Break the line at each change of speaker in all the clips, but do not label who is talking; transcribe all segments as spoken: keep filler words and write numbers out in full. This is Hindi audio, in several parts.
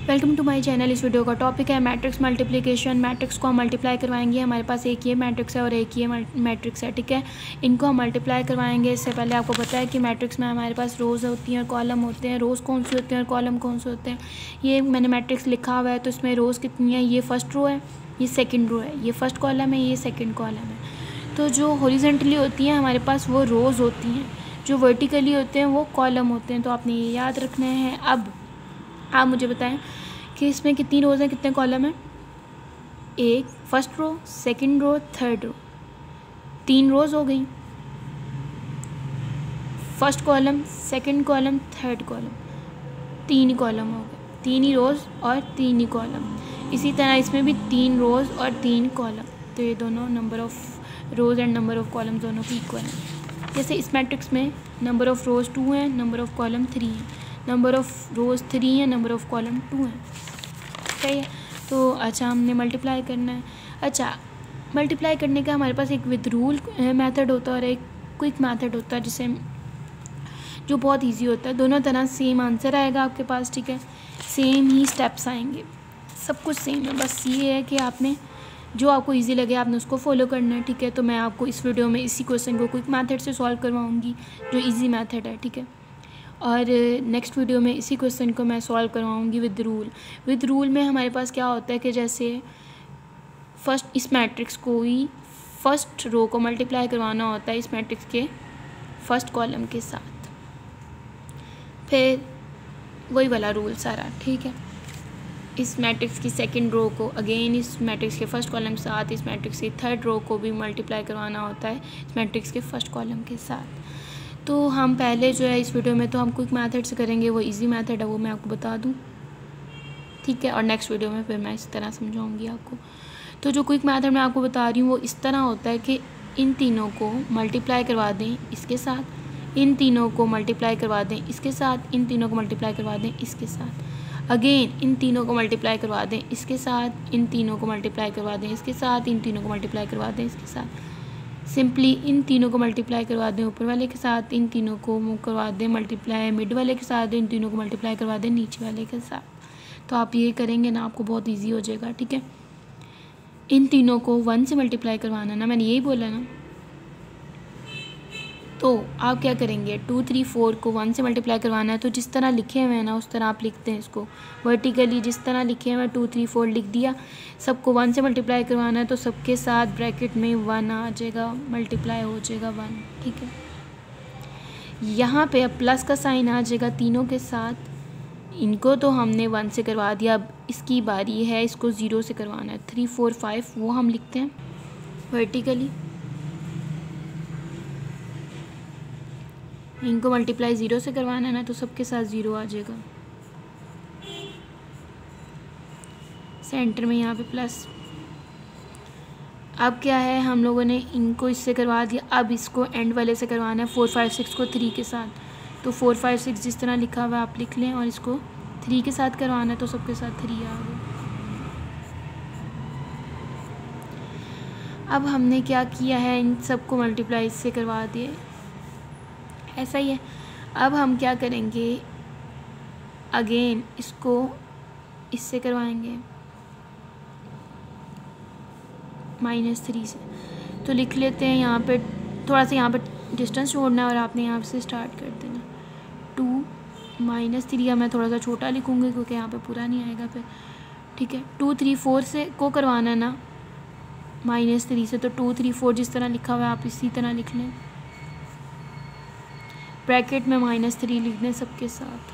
Welcome to my channel. इस वीडियो का टॉपिक है मैट्रिक्स मल्टीप्लिकेशन। मैट्रिक्स को हम मल्टीप्लाई करवाएंगे। हमारे पास एक ये मैट्रिक्स है और एक ये मैट्रिक्स है, ठीक है। इनको हम मल्टीप्लाई करवाएंगे। इससे पहले आपको पता है कि मैट्रिक्स में हमारे पास रोज़ होती हैं और कॉलम होते हैं। रोज़ कौन सी होते हैं और कॉलम कौन से होते हैं, ये मैंने मैट्रिक्स लिखा हुआ है। तो इसमें रोज़ कितनी है, ये फर्स्ट रो है, ये सेकेंड रो है, ये फर्स्ट कॉलम है, ये सेकेंड कॉलम है। तो जो हॉरिजॉन्टली होती हैं हमारे पास वो रोज़ होती हैं, जो वर्टिकली होते हैं वो कॉलम होते हैं। तो आपने ये याद रखना है। अब आप मुझे बताएं कि इसमें कितनी रोज़ हैं, कितने कॉलम हैं। एक first row, second row, third row, तीन रोज़ हो गई। First column, second column, third column, तीन ही कॉलम हो गए, तीन ही रोज़ और तीन ही कॉलम। इसी तरह इसमें भी तीन रोज़ और तीन कॉलम। तो ये दोनों number of rows and number of column दोनों की इक्वल हैं। जैसे इस मैट्रिक्स में नंबर ऑफ़ रोज़ टू है, नंबर ऑफ़ कॉलम थ्री है, नंबर ऑफ़ रोज़ थ्री है, नंबर ऑफ़ कॉलम टू है, सही है। तो अच्छा, हमने मल्टीप्लाई करना है। अच्छा, मल्टीप्लाई करने का हमारे पास एक विद रूल मेथड होता है और एक क्विक मेथड होता है, जिसे जो बहुत इजी होता है। दोनों तरह सेम आंसर आएगा आपके पास, ठीक है। सेम ही स्टेप्स आएंगे, सब कुछ सेम है। बस ये है कि आपने जो आपको इजी लगे आपने उसको फॉलो करना है, ठीक है। तो मैं आपको इस वीडियो में इसी क्वेश्चन को क्विक मेथड से सॉल्व करवाऊँगी, जो ईजी मेथड है, ठीक है। और नेक्स्ट वीडियो में इसी क्वेश्चन को मैं सॉल्व करवाऊँगी विद रूल। विद रूल में हमारे पास क्या होता है कि जैसे फर्स्ट इस मैट्रिक्स को ही फर्स्ट रो को मल्टीप्लाई करवाना होता है इस मैट्रिक्स के फर्स्ट कॉलम के साथ, फिर वही वाला रूल सारा, ठीक है। इस मैट्रिक्स की सेकंड रो को अगेन इस मैट्रिक्स के फर्स्ट कॉलम के साथ, इस मैट्रिक्स की थर्ड रो को भी मल्टीप्लाई करवाना होता है इस मैट्रिक्स के फर्स्ट कॉलम के साथ। तो हम पहले जो है इस वीडियो में तो हम क्विक मेथड से करेंगे, वो इजी मेथड है, वो मैं आपको बता दूं, ठीक है। और नेक्स्ट वीडियो में फिर मैं इस तरह समझाऊंगी आपको। तो जो क्विक मेथड मैं आपको बता रही हूँ वो इस तरह होता है कि इन तीनों को मल्टीप्लाई करवा दें इसके साथ, इन तीनों को मल्टीप्लाई करवा दें इसके साथ, इन तीनों को मल्टीप्लाई करवा दें इसके साथ, अगेन इन तीनों को मल्टीप्लाई करवा दें इसके साथ, इन तीनों को मल्टीप्लाई करवा दें इसके साथ, इन तीनों को मल्टीप्लाई करवा दें इसके साथ। सिंपली इन तीनों को मल्टीप्लाई करवा दें ऊपर वाले के साथ, इन तीनों को मूव करवा दें मल्टीप्लाई मिड वाले के साथ, इन तीनों को मल्टीप्लाई करवा दें नीचे वाले के साथ। तो आप ये करेंगे ना, आपको बहुत इजी हो जाएगा, ठीक है। इन तीनों को वन से मल्टीप्लाई करवाना ना, मैंने यही बोला ना। तो आप क्या करेंगे, टू थ्री फोर को वन से मल्टीप्लाई करवाना है तो जिस तरह लिखे हुए हैं ना उस तरह आप लिखते हैं इसको वर्टिकली। जिस तरह लिखे हुए हैं टू थ्री फोर लिख दिया। सबको वन से मल्टीप्लाई करवाना है तो सबके साथ ब्रैकेट में वन आ जाएगा, मल्टीप्लाई हो जाएगा वन, ठीक है। यहाँ पे अब प्लस का साइन आ जाएगा तीनों के साथ। इनको तो हमने वन से करवा दिया, अब इसकी बारी है इसको ज़ीरो से करवाना है। थ्री फोर फाइव वो हम लिखते हैं वर्टिकली, इनको मल्टीप्लाई ज़ीरो से करवाना है ना तो सबके साथ ज़ीरो आ जाएगा। सेंटर में यहाँ पे प्लस। अब क्या है, हम लोगों ने इनको इससे करवा दिया, अब इसको एंड वाले से करवाना है फोर फाइव सिक्स को थ्री के साथ। तो फोर फाइव सिक्स जिस तरह लिखा हुआ है आप लिख लें, और इसको थ्री के साथ करवाना है तो सबके साथ थ्री आ गया। अब हमने क्या किया है, इन सबको मल्टीप्लाई इससे करवा दिए, ऐसा ही है। अब हम क्या करेंगे, अगेन इसको इससे करवाएंगे माइनस थ्री से। तो लिख लेते हैं यहाँ पे, थोड़ा सा यहाँ पे डिस्टेंस छोड़ना है और आपने यहाँ से स्टार्ट कर देना। टू माइनस थ्री, मैं थोड़ा सा छोटा लिखूँगी क्योंकि यहाँ पे पूरा नहीं आएगा फिर, ठीक है। टू थ्री फोर से को करवाना है ना माइनस थ्री से, तो टू थ्री फोर जिस तरह लिखा हुआ है आप इसी तरह लिख लें। ब्रैकेट में माइनस थ्री लिख दें सबके साथ,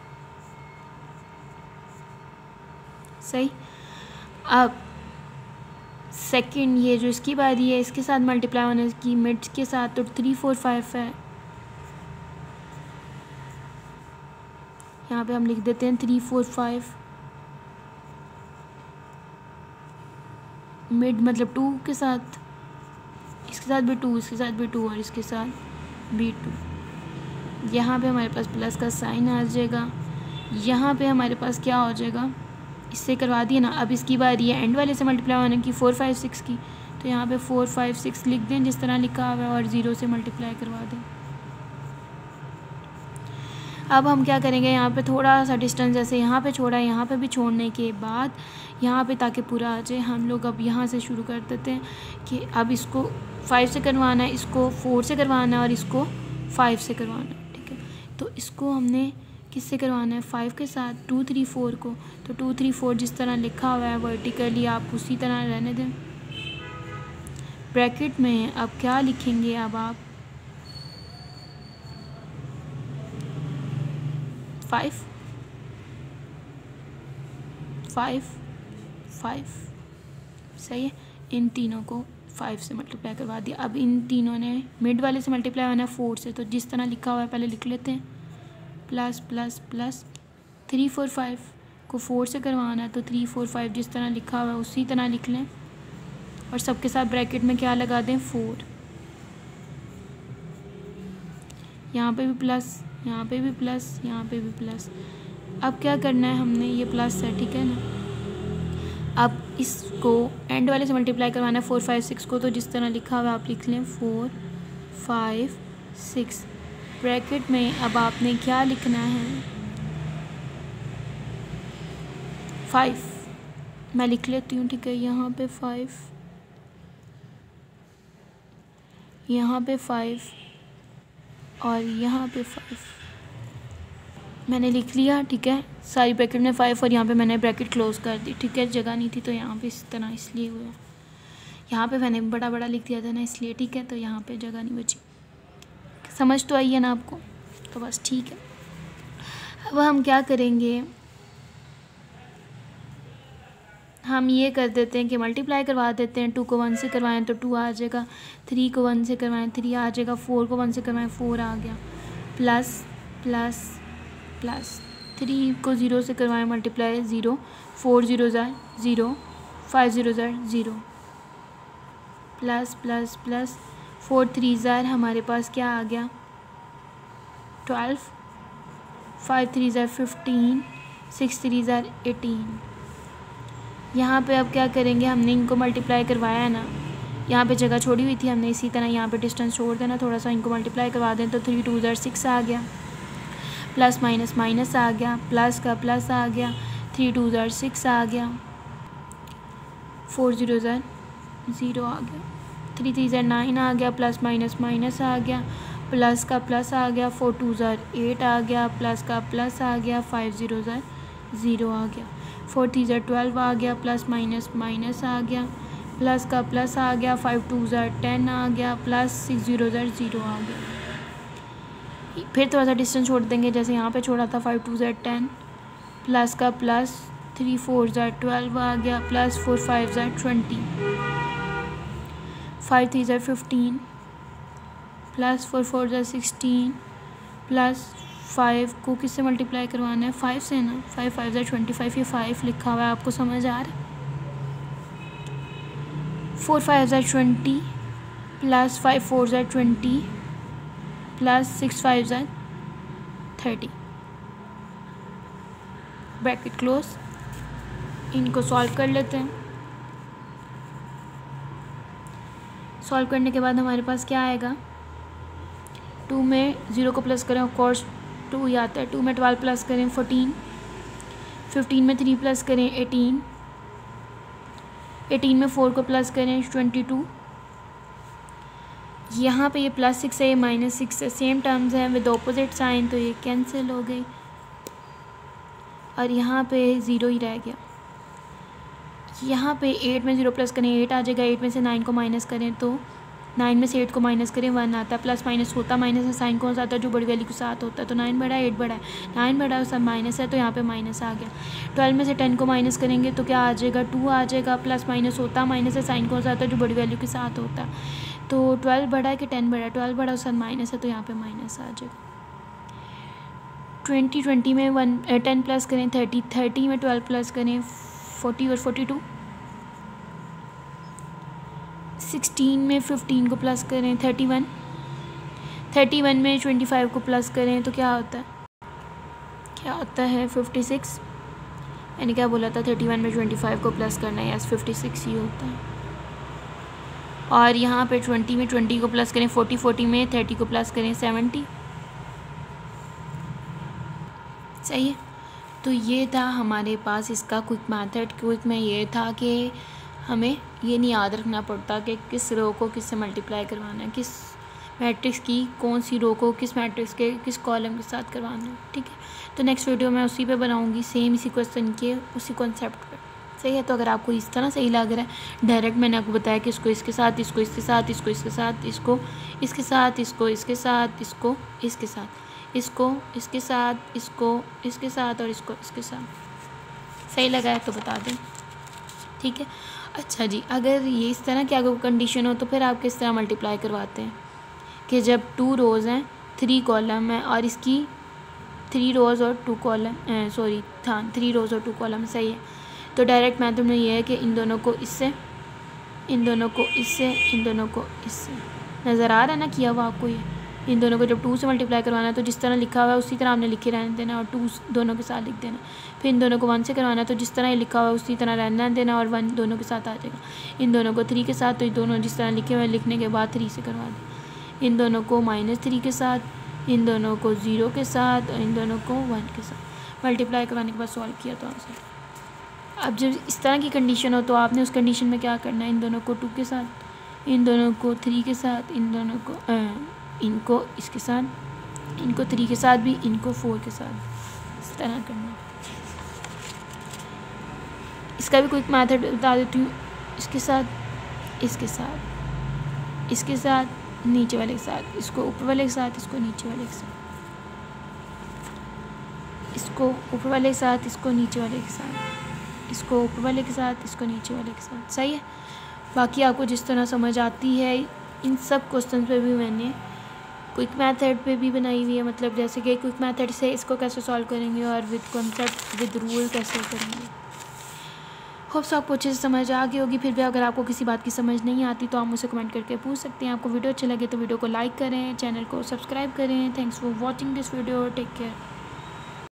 सही। अब सेकंड ये जो इसकी बारी है इसके साथ मल्टीप्लाई होने की मिड के साथ, तो थ्री फोर फाइव है, यहाँ पे हम लिख देते हैं थ्री फोर फाइव। मिड मतलब टू के साथ, इसके साथ भी टू, इसके साथ भी टू और इसके साथ भी टू। यहाँ पे हमारे पास प्लस का साइन आ जाएगा। यहाँ पे हमारे पास क्या हो जाएगा, इससे करवा दिए ना। अब इसकी बारी है एंड वाले से मल्टीप्लाई होने की फोर फाइव सिक्स की, तो यहाँ पे फोर फाइव सिक्स लिख दें जिस तरह लिखा हुआ है और ज़ीरो से मल्टीप्लाई करवा दें। अब हम क्या करेंगे, यहाँ पे थोड़ा सा डिस्टेंस जैसे यहाँ पे छोड़ा, यहाँ पे भी छोड़ने के बाद यहाँ पे ताकि पूरा आ जाए, हम लोग अब यहाँ से शुरू कर देते हैं कि अब इसको फाइव से करवाना है, इसको फोर से करवाना है और इसको फाइव से करवाना है। ठीक है, तो इसको हमने किससे करवाना है, फाइव के साथ, टू थ्री फोर को। तो टू थ्री फोर जिस तरह लिखा हुआ है वर्टिकली आप उसी तरह रहने दें। ब्रैकेट में अब क्या लिखेंगे, अब आप फाइव फाइव फाइव, सही है। इन तीनों को फाइव से मल्टीप्लाई करवा दिया। अब इन तीनों ने मिड वाले से मल्टीप्लाई होना है फोर से, तो जिस तरह लिखा हुआ है पहले लिख लेते हैं, plus plus plus three four five को फोर से करवाना है, तो थ्री फोर फाइव जिस तरह लिखा हुआ है उसी तरह लिख लें और सबके साथ ब्रैकेट में क्या लगा दें, फोर। यहाँ पे भी प्लस, यहाँ पे भी प्लस, यहाँ पे भी प्लस। अब क्या करना है, हमने ये प्लस है, ठीक है ना। अब इसको एंड वाले से मल्टीप्लाई करवाना है फोर फाइव सिक्स को, तो जिस तरह लिखा हुआ आप लिख लें, फोर फाइव सिक्स। ब्रैकेट में अब आपने क्या लिखना है, फाइव। मैं लिख लेती हूँ, ठीक है। यहाँ पे फाइव, यहाँ पे फाइव और यहाँ पे फाइव मैंने लिख लिया, ठीक है। सारी ब्रैकेट में फाइव और यहाँ पे मैंने ब्रैकेट क्लोज कर दी, ठीक है। जगह नहीं थी तो यहाँ पे इस तरह इसलिए हुआ, यहाँ पे मैंने बड़ा बड़ा लिख दिया था ना इसलिए, ठीक है। तो यहाँ पे जगह नहीं बची। समझ तो आई है ना आपको, तो बस ठीक है। अब हम क्या करेंगे, हम ये कर देते हैं कि मल्टीप्लाई करवा देते हैं। टू को वन से करवाएं तो टू आ जाएगा, थ्री को वन से करवाएं थ्री आ जाएगा, फोर को वन से करवाएं फोर आ गया, प्लस प्लस प्लस थ्री को ज़ीरो से करवाएं मल्टीप्लाई ज़ीरो, फोर ज़ीरो ज़ार ज़ीरो, फाइव ज़ीरो ज़ार zero, plus plus plus four three ज़ार हमारे पास क्या आ गया, ट्वेल्व, फाइव थ्री ज़ार फिफ्टीन, सिक्स थ्री ज़ार एटीन। यहाँ पे अब क्या करेंगे, हमने इनको मल्टीप्लाई करवाया है ना, यहाँ पे जगह छोड़ी हुई थी हमने, इसी तरह यहाँ पे डिस्टेंस छोड़ देना थोड़ा सा, इनको मल्टीप्लाई करवा दें तो थ्री टू ज़ार सिक्स आ गया, प्लस माइनस माइनस आ गया, प्लस का प्लस आ गया, थ्री टू ज़ार सिक्स आ गया, फोर ज़ीरो ज़ार ज़ीरो आ गया, थ्री थ्री ज़ार नाइन आ गया, प्लस माइनस माइनस आ गया, प्लस का प्लस आ गया, फोर टू ज़ार एट आ गया, प्लस का प्लस आ गया, फाइव ज़ीरो ज़ार ज़ीरो आ गया, फोर थ्री ज़ार ट्वेल्व आ गया, प्लस माइनस माइनस आ गया, प्लस का प्लस आ गया, फाइव टू ज़ार टेन आ गया, प्लस सिक्स ज़ीरो ज़ार ज़ीरो आ गया। फिर थोड़ा सा डिस्टेंस छोड़ देंगे, जैसे यहाँ पे छोड़ा था, फाइव टू ज़ार टेन, प्लस का प्लस, थ्री फोर ज़ार ट्वेल्व आ गया, प्लस फोर फाइव ज़ार ट्वेंटी, फाइव थ्री ज़ार फिफ्टीन, प्लस फोर फोर ज़ार सिक्सटीन, प्लस फाइव को किससे मल्टीप्लाई करवाना है, फाइव से ना, फाइव फाइव ज़ार ट्वेंटी फाइव, ये फाइव लिखा हुआ है, आपको समझ आ रहा है। फोर फाइव ज़ार ट्वेंटी, प्लस फाइव फोर ज़ार ट्वेंटी, प्लस सिक्स फाइव ज़ार थर्टी, ब्रैकेट क्लोज। इनको सॉल्व कर लेते हैं। सॉल्व करने के बाद हमारे पास क्या आएगा, टू में ज़ीरो को प्लस करें, ऑफ कोर्स टू ही आता है, टू में ट्वेल्व प्लस करें फोर्टीन, फिफ्टीन में थ्री प्लस करें एटीन, एटीन में फोर को प्लस करें ट्वेंटी टू, यहाँ पे ये प्लस सिक्स है, ये माइनस सिक्स है, सेम टर्म्स हैं विद ऑपोजिट साइन, तो ये कैंसिल हो गई और यहाँ पे ज़ीरो ही रह गया। यहाँ पे एट में ज़ीरो प्लस करें एट आ जाएगा, एट में से नाइन को माइनस करें तो नाइन में से एट को माइनस करें वन आता है, प्लस माइनस होता माइनस में साइन कौन सा आता है, जो बड़ी वैल्यू के साथ होता है, तो नाइन बड़ा है एट बड़ा है, नाइन बड़ा है सब माइनस है तो यहाँ पे माइनस आ गया। ट्वेल्व में से टेन को माइनस करेंगे तो क्या आ जाएगा, टू आ जाएगा, प्लस माइनस होता माइनस है, साइन कौन सा आता है, जो बड़ी वैल्यू के साथ होता है, तो ट्वेल्व बड़ा है कि टेन बड़ा है, ट्वेल्व बड़ा है साथ माइनस है तो यहाँ पर माइनस आ जाएगा। ट्वेंटी ट्वेंटी में वन टेन प्लस करें थर्टी, थर्टी में ट्वेल्व प्लस करें फोर्टी और फोर्टी टू, सिक्सटीन में फिफ्टीन को प्लस करें थर्टी वन, थर्टी वन में ट्वेंटी फाइव को प्लस करें तो क्या होता है, क्या होता है फिफ्टी सिक्स। मैंने क्या बोला था, थर्टी वन में ट्वेंटी फाइव को प्लस करना है, यस फिफ्टी सिक्स ही होता है। और यहाँ पे ट्वेंटी में ट्वेंटी को प्लस करें फोर्टी, फोर्टी में थर्टी को प्लस करें सेवेंटी, सही है। तो ये था हमारे पास इसका क्विक मेथड। क्विक में ये था कि हमें ये नहीं याद रखना पड़ता कि किस रो को किस से मल्टीप्लाई करवाना है, किस मैट्रिक्स की कौन सी रो को किस मैट्रिक्स के किस कॉलम के साथ करवाना है। ठीक है, तो नेक्स्ट वीडियो मैं उसी पे बनाऊंगी, सेम इसी क्वेश्चन के उसी कॉन्सेप्ट पे। सही है। तो अगर आपको इस तरह सही लग रहा है, डायरेक्ट मैंने आपको बताया कि इसको इसके साथ, इसको इसके साथ, इसको इसके साथ, इसको इसके साथ, इसको इसके साथ, इसको इसके साथ, इसको इसके साथ, इसको इसके साथ और इसको इसके साथ, सही लगा है तो बता दें। ठीक है। अच्छा जी, अगर ये इस तरह की अगर कंडीशन हो तो फिर आप किस तरह मल्टीप्लाई करवाते हैं कि जब टू रोज़ हैं थ्री कॉलम है और इसकी थ्री रोज़ और टू कॉलम सॉरी था थ्री रोज़ और टू कॉलम, सही है। तो डायरेक्ट मैथड में ये है कि इन दोनों को इससे, इन दोनों को इससे, इन दोनों को इससे, नज़र आ रहा है ना किया हुआ आपको ये। इन दोनों को जब टू से मल्टीप्लाई करवाना है तो जिस तरह लिखा हुआ है उसी तरह आपने लिखे रहने देना और टू दोनों के साथ लिख देना। फिर इन दोनों को वन से करवाना है तो जिस तरह ये लिखा हुआ है उसी तरह रहने देना और वन दोनों के साथ आ जाएगा। इन दोनों को थ्री के साथ तो ये दोनों जिस तरह लिखे हुए लिखने के बाद थ्री से करवा दें। इन दोनों को माइनस थ्री के साथ, इन दोनों को ज़ीरो के साथ और इन दोनों को वन के साथ मल्टीप्लाई करवाने के बाद सॉल्व किया तो आंसर। अब जब इस तरह की कंडीशन हो तो आपने उस कंडीशन में क्या करना है, इन दोनों को टू के साथ, इन दोनों को थ्री के साथ, इन दोनों को आ, इनको इसके साथ, इनको थ्री के साथ भी, इनको फोर के साथ, इस तरह करना। इसका भी क्विक मेथड बता देती हूँ। इसके साथ, इसके साथ, इसके साथ, नीचे वाले के साथ, इसको ऊपर वाले के साथ, इसको नीचे वाले के साथ, इसको ऊपर वाले के साथ, इसको नीचे वाले के साथ, इसको ऊपर वाले के साथ, इसको नीचे वाले के साथ। सही है। बाकी आपको जिस तरह समझ आती है, इन सब क्वेश्चन पे भी मैंने क्विक मेथड पे भी बनाई हुई है, मतलब जैसे कि क्विक मेथड से इसको कैसे सॉल्व करेंगे और विद कॉन्सेप्ट विद रूल कैसे करेंगे। होप्स आपको अच्छे से समझ आ गई होगी। फिर भी अगर आपको किसी बात की समझ नहीं आती तो आप मुझसे कमेंट करके पूछ सकते हैं। आपको वीडियो अच्छा लगे तो वीडियो को लाइक करें, चैनल को सब्सक्राइब करें। Thanks for watching this video, take care.